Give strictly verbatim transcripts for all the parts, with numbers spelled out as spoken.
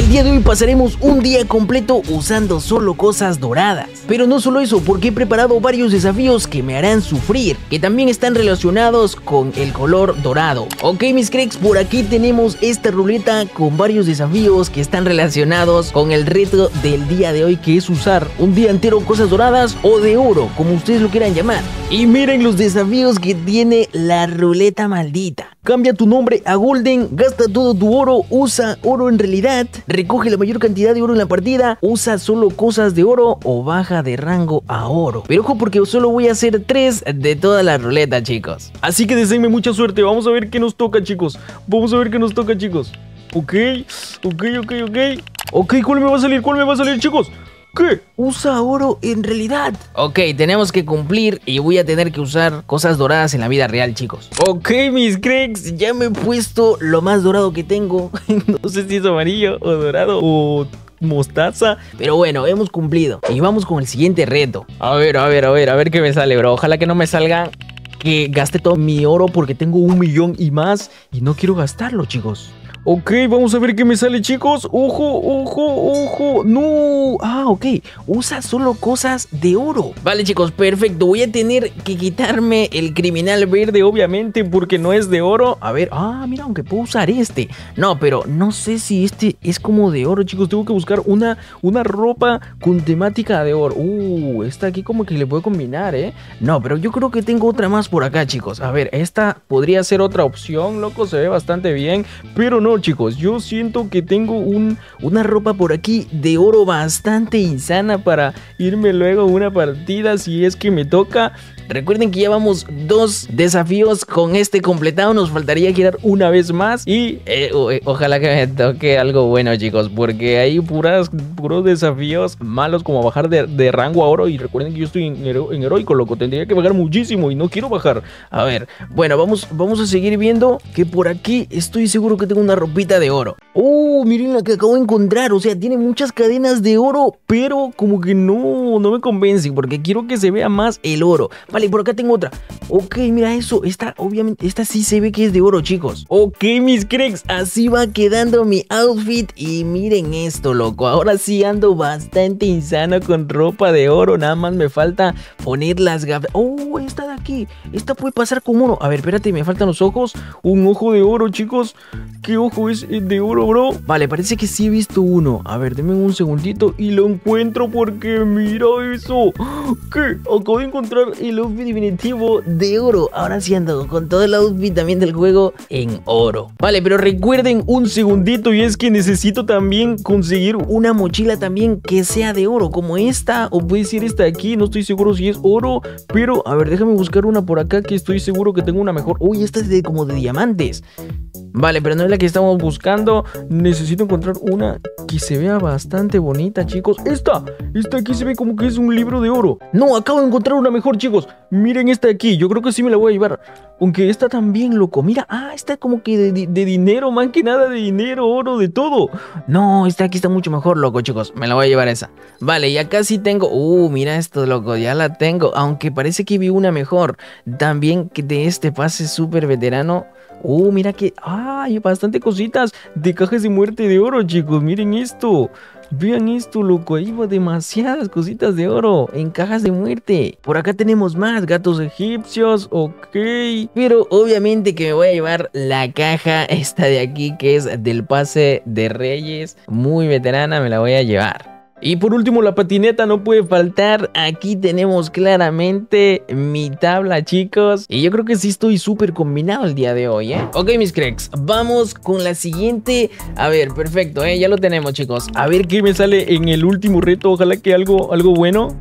El día de hoy pasaremos un día completo usando solo cosas doradas. Pero no solo eso, porque he preparado varios desafíos que me harán sufrir, que también están relacionados con el color dorado. Ok, mis cracks, por aquí tenemos esta ruleta con varios desafíos que están relacionados con el reto del día de hoy, que es usar un día entero cosas doradas o de oro, como ustedes lo quieran llamar. Y miren los desafíos que tiene la ruleta maldita. Cambia tu nombre a Golden, gasta todo tu oro, usa oro en realidad, recoge la mayor cantidad de oro en la partida, usa solo cosas de oro o baja de rango a oro. Pero ojo, porque solo voy a hacer tres de toda la ruleta, chicos. Así que deseenme mucha suerte, vamos a ver qué nos toca, chicos. Vamos a ver qué nos toca, chicos. Ok, ok, ok, ok. Ok, ¿cuál me va a salir? ¿Cuál me va a salir, chicos? ¿Qué? Usa oro en realidad. Ok, tenemos que cumplir y voy a tener que usar cosas doradas en la vida real, chicos. Ok, mis cracks, ya me he puesto lo más dorado que tengo. No sé si es amarillo o dorado o mostaza, pero bueno, hemos cumplido. Y vamos con el siguiente reto. A ver, a ver, a ver, a ver qué me sale, bro. Ojalá que no me salga que gaste todo mi oro porque tengo un millón y más y no quiero gastarlo, chicos. Ok, vamos a ver qué me sale, chicos. Ojo, ojo, ojo. No. Ah, ok. Usa solo cosas de oro. Vale, chicos, perfecto. Voy a tener que quitarme el criminal verde, obviamente, porque no es de oro. A ver, ah, mira, aunque puedo usar este. No, pero no sé si este es como de oro, chicos. Tengo que buscar una, una ropa con temática de oro. Uh, esta aquí como que le puedo combinar, ¿eh? No, pero yo creo que tengo otra más por acá, chicos. A ver, esta podría ser otra opción, loco. Se ve bastante bien, pero no. No, chicos, yo siento que tengo un, una ropa por aquí de oro bastante insana para irme luego a una partida si es que me toca. Recuerden que ya vamos dos desafíos con este completado. Nos faltaría girar una vez más. Y eh, o, eh, ojalá que me toque algo bueno, chicos, porque hay puras, puros desafíos malos como bajar de, de rango a oro. Y recuerden que yo estoy en, hero, en heroico, loco. Tendría que bajar muchísimo y no quiero bajar. A ver, bueno, vamos, vamos a seguir viendo que por aquí estoy seguro que tengo una ropita de oro. Oh, miren la que acabo de encontrar. O sea, tiene muchas cadenas de oro, pero como que no, no me convence, porque quiero que se vea más el oro. Vale, por acá tengo otra. Ok, mira eso. Esta, obviamente, esta sí se ve que es de oro, chicos. Ok, mis cracks, así va quedando mi outfit. Y miren esto, loco. Ahora sí ando bastante insano con ropa de oro. Nada más me falta poner las gafas. Oh, esta de aquí. Esta puede pasar como oro. A ver, espérate, me faltan los ojos. Un ojo de oro, chicos. ¿Qué ojo es de oro, bro? Vale, parece que sí he visto uno. A ver, denme un segundito y lo encuentro porque mira eso. ¿Qué? Acabo de encontrar el outfit definitivo de oro. Ahora sí ando con todo el outfit también del juego en oro. Vale, pero recuerden un segundito, y es que necesito también conseguir una mochila también que sea de oro, como esta, o puede ser esta de aquí. No estoy seguro si es oro, pero a ver, déjame buscar una por acá que estoy seguro que tengo una mejor. Uy, esta es de como de diamantes. Vale, pero no es la que estamos buscando. Necesito encontrar una que se vea bastante bonita, chicos. Esta, esta aquí se ve como que es un libro de oro. No, acabo de encontrar una mejor, chicos. Miren esta de aquí, yo creo que sí me la voy a llevar. Aunque esta también, loco. Mira, ah, esta como que de, de, de dinero, más que nada de dinero, oro, de todo. No, esta aquí está mucho mejor, loco, chicos. Me la voy a llevar esa. Vale, y acá sí tengo. Uh, mira esto, loco, ya la tengo. Aunque parece que vi una mejor. También que de este pase súper veterano. Uh, mira que... Ah, hay bastante cositas de cajas de muerte de oro, chicos. Miren esto. Vean esto, loco. Ahí va demasiadas cositas de oro en cajas de muerte. Por acá tenemos más gatos egipcios. Ok. Pero obviamente que me voy a llevar la caja esta de aquí, que es del pase de Reyes. Muy veterana, me la voy a llevar. Y por último, la patineta no puede faltar. Aquí tenemos claramente mi tabla, chicos. Y yo creo que sí estoy súper combinado el día de hoy, ¿eh? Ok, mis cracks, vamos con la siguiente. A ver, perfecto, ¿eh? Ya lo tenemos, chicos. A ver qué me sale en el último reto. Ojalá que algo, algo bueno.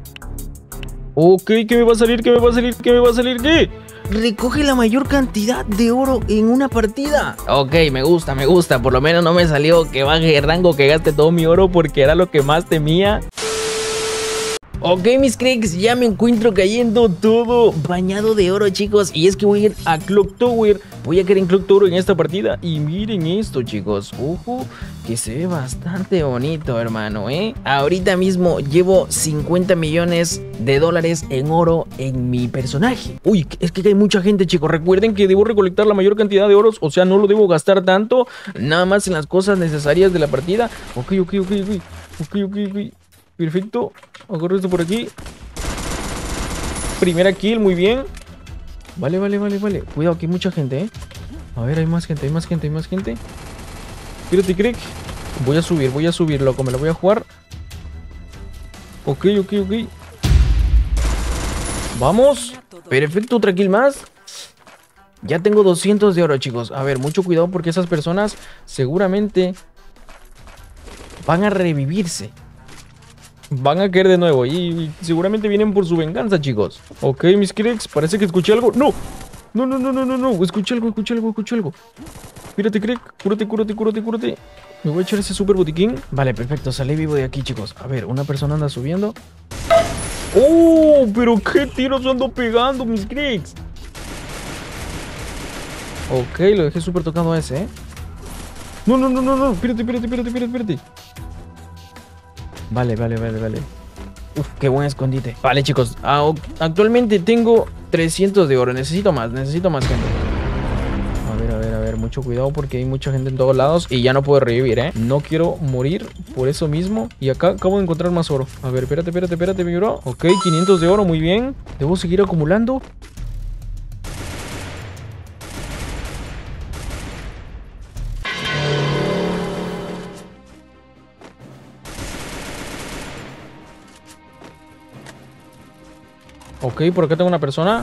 Ok, ¿qué me va a salir? ¿Qué me va a salir? ¿Qué me va a salir? ¿Qué? Recoge la mayor cantidad de oro en una partida. Ok, me gusta, me gusta. Por lo menos no me salió que baje de rango, que gaste todo mi oro, porque era lo que más temía. Ok, mis cracks, ya me encuentro cayendo todo bañado de oro, chicos. Y es que voy a ir a Clock Tower. Voy a caer en Clock Tower en esta partida. Y miren esto, chicos. Ojo, que se ve bastante bonito, hermano, ¿eh? Ahorita mismo llevo cincuenta millones de dólares en oro en mi personaje. Uy, es que hay mucha gente, chicos. Recuerden que debo recolectar la mayor cantidad de oros. O sea, no lo debo gastar tanto. Nada más en las cosas necesarias de la partida. Ok, ok, ok, ok. Ok, ok, ok. Perfecto, agarro esto por aquí. Primera kill, muy bien. Vale, vale, vale, vale. Cuidado, que hay mucha gente, ¿eh? A ver, hay más gente, hay más gente, hay más gente. Espérate, Craig. Voy a subir, voy a subir, loco. Me la voy a jugar. Ok, ok, ok. Vamos. Perfecto, otra kill más. Ya tengo doscientos de oro, chicos. A ver, mucho cuidado porque esas personas seguramente van a revivirse. Van a caer de nuevo y, y seguramente vienen por su venganza, chicos. Ok, mis cracks, parece que escuché algo. ¡No! No, no, no, no, no, no. Escuché algo, escuché algo, escuché algo. Espérate, crack. Cúrate, cúrate, cúrate, cúrate. Me voy a echar ese super botiquín. Vale, perfecto. Salí vivo de aquí, chicos. A ver, una persona anda subiendo. ¡Oh! Pero qué tiros ando pegando, mis cracks. Ok, lo dejé súper tocado a ese, ¿eh? No, no, no, no, no. Espérate, espérate, espérate, espérate, espérate. Vale, vale, vale, vale. Uf, qué buen escondite. Vale, chicos, actualmente tengo trescientos de oro. Necesito más, necesito más gente. A ver, a ver, a ver, mucho cuidado porque hay mucha gente en todos lados y ya no puedo revivir, ¿eh? No quiero morir por eso mismo. Y acá acabo de encontrar más oro. A ver, espérate, espérate, espérate, mi bro. Ok, quinientos de oro, muy bien. Debo seguir acumulando. Ok, por acá tengo una persona.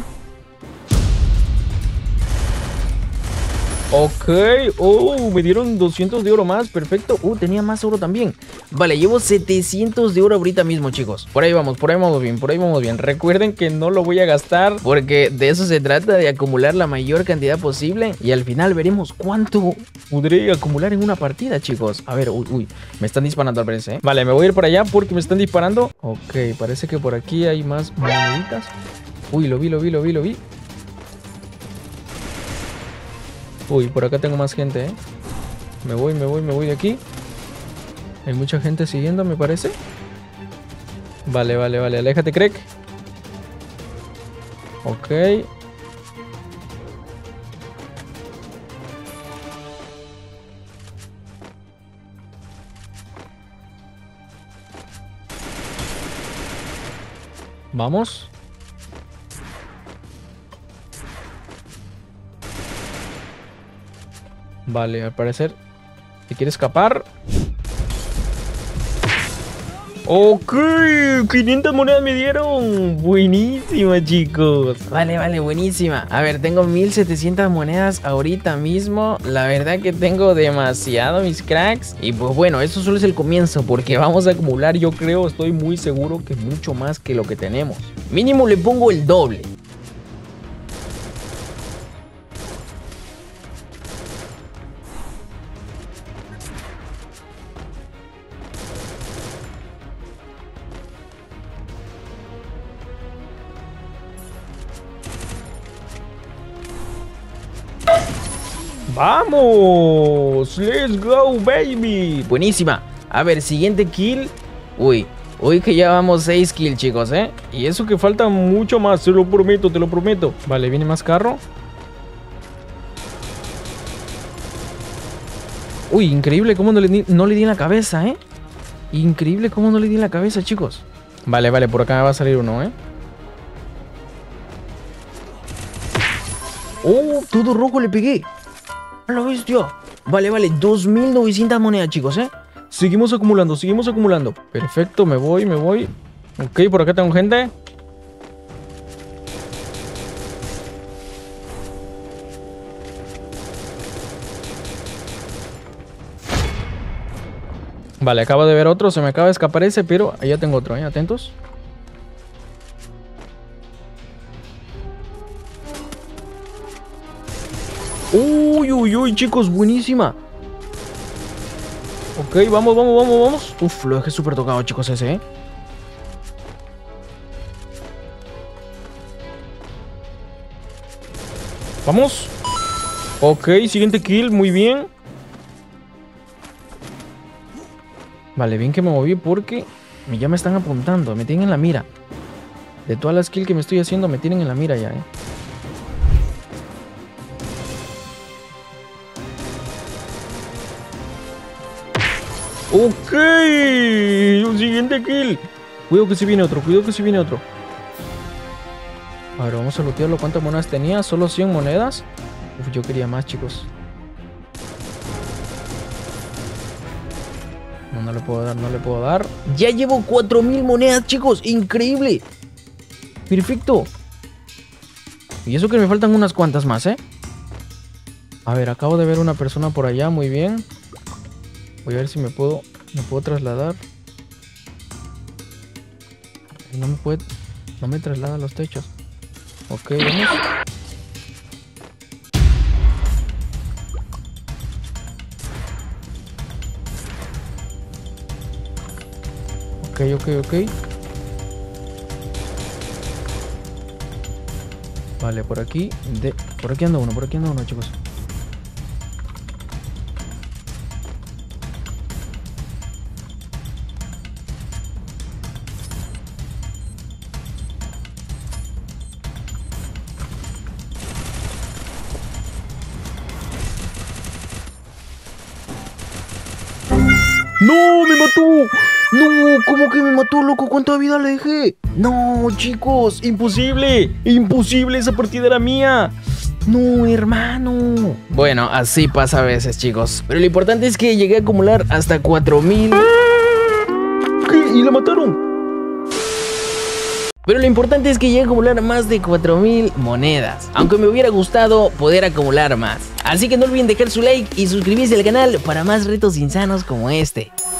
Ok, oh, me dieron doscientos de oro más, perfecto. Uh, tenía más oro también. Vale, llevo setecientos de oro ahorita mismo, chicos. Por ahí vamos, por ahí vamos bien, por ahí vamos bien. Recuerden que no lo voy a gastar porque de eso se trata, de acumular la mayor cantidad posible. Y al final veremos cuánto podré acumular en una partida, chicos. A ver, uy, uy, me están disparando al parecer, ¿eh? Vale, me voy a ir por allá porque me están disparando. Ok, parece que por aquí hay más moneditas. Uy, lo vi, lo vi, lo vi, lo vi. Uy, por acá tengo más gente, ¿eh? Me voy, me voy, me voy de aquí. Hay mucha gente siguiendo, me parece. Vale, vale, vale. Aléjate, Craig. Ok. Vamos. Vale, al parecer se quiere escapar. Ok, quinientas monedas me dieron. Buenísima, chicos. Vale, vale, buenísima. A ver, tengo mil setecientas monedas ahorita mismo. La verdad que tengo demasiado, mis cracks. Y pues bueno, eso solo es el comienzo, porque vamos a acumular, yo creo, estoy muy seguro que mucho más que lo que tenemos. Mínimo le pongo el doble. ¡Vamos! ¡Let's go, baby! Buenísima. A ver, siguiente kill. Uy, uy que ya vamos seis kills, chicos, ¿eh? Y eso que falta mucho más, te lo prometo, te lo prometo. Vale, viene más carro. Uy, increíble cómo no le di, no le di en la cabeza, ¿eh? Increíble cómo no le di en la cabeza, chicos. Vale, vale, por acá me va a salir uno, ¿eh? ¡Oh! Todo rojo le pegué. ¡A la bestia! Vale, vale, dos mil novecientas monedas, chicos, ¿eh? Seguimos acumulando, seguimos acumulando. Perfecto, me voy, me voy. Ok, por acá tengo gente. Vale, acabo de ver otro, se me acaba de escapar ese, pero allá tengo otro, ¿eh? Atentos. Uy, uy, uy, chicos, buenísima. Ok, vamos, vamos, vamos, vamos. Uf, lo dejé súper tocado, chicos, ese, ¿eh? Vamos. Ok, siguiente kill, muy bien. Vale, bien que me moví porque ya me están apuntando, me tienen en la mira. De todas las kills que me estoy haciendo, me tienen en la mira ya, eh. Ok, un siguiente kill. Cuidado que si viene otro, cuidado que si viene otro. A ver, vamos a lootearlo. ¿Cuántas monedas tenía? Solo cien monedas. Uf, yo quería más, chicos. No, no le puedo dar, no le puedo dar. Ya llevo cuatro mil monedas, chicos. Increíble. Perfecto. Y eso que me faltan unas cuantas más, ¿eh? A ver, acabo de ver una persona por allá. Muy bien. Voy a ver si me puedo, me puedo trasladar. No me puede, no me traslada a los techos. Ok, vamos. Ok, ok, ok. Vale, por aquí. De, por aquí anda uno, por aquí anda uno, chicos. ¡No! ¡Me mató! ¡No! ¿Cómo que me mató, loco? ¿Cuánta vida le dejé? No, chicos, imposible. Imposible, esa partida era mía. No, hermano. Bueno, así pasa a veces, chicos. Pero lo importante es que llegué a acumular hasta cuatro mil. ¿Qué? ¿Y la mataron? Pero lo importante es que llegué a acumular más de cuatro mil monedas. Aunque me hubiera gustado poder acumular más. Así que no olviden dejar su like y suscribirse al canal para más retos insanos como este.